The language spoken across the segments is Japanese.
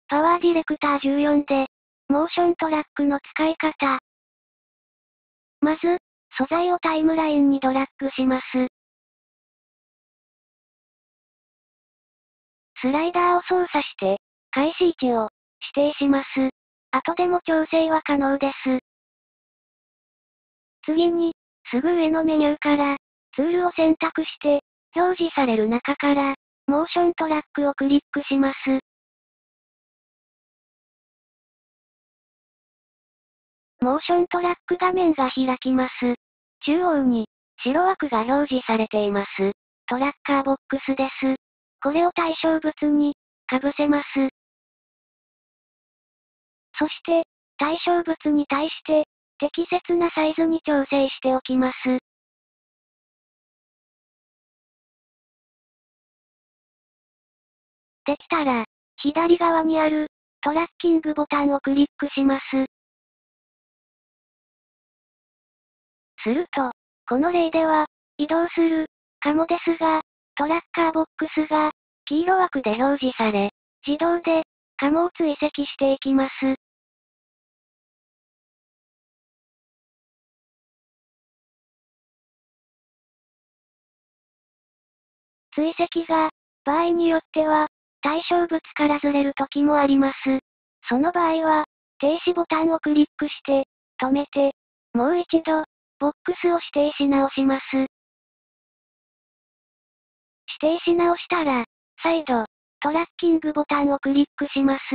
パワーディレクター14で、モーショントラックの使い方。まず、素材をタイムラインにドラッグします。スライダーを操作して、開始位置を指定します。後でも調整は可能です。次に、すぐ上のメニューから、ツールを選択して、表示される中から、モーショントラックをクリックします。モーショントラック画面が開きます。中央に、白枠が表示されています。トラッカーボックスです。これを対象物に、かぶせます。そして、対象物に対して、適切なサイズに調整しておきます。できたら、左側にある、トラッキングボタンをクリックします。すると、この例では、移動する、かもですが、トラッカーボックスが、黄色枠で表示され、自動で、かもを追跡していきます。追跡が、場合によっては、対象物からずれる時もあります。その場合は、停止ボタンをクリックして、止めて、もう一度、ボックスを指定し直します。指定し直したら、再度、トラッキングボタンをクリックします。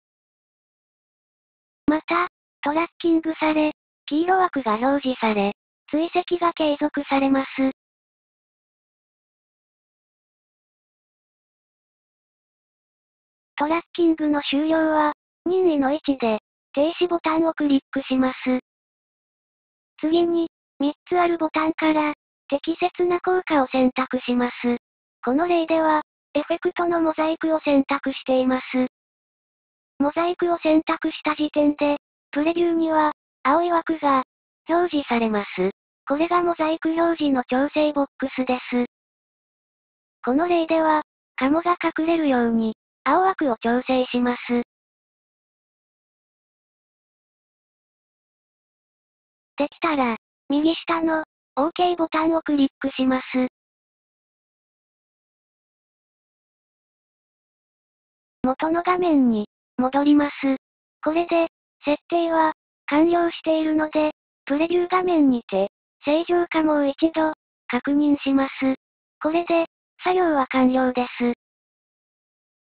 また、トラッキングされ、黄色枠が表示され、追跡が継続されます。トラッキングの終了は、任意の位置で、停止ボタンをクリックします。次に、3つあるボタンから、適切な効果を選択します。この例では、エフェクトのモザイクを選択しています。モザイクを選択した時点で、プレビューには、青い枠が、表示されます。これがモザイク表示の調整ボックスです。この例では、カモが隠れるように、青枠を調整します。できたら、右下の、OK ボタンをクリックします。元の画面に、戻ります。これで、設定は、完了しているので、プレビュー画面にて、正常かもう一度、確認します。これで、作業は完了です。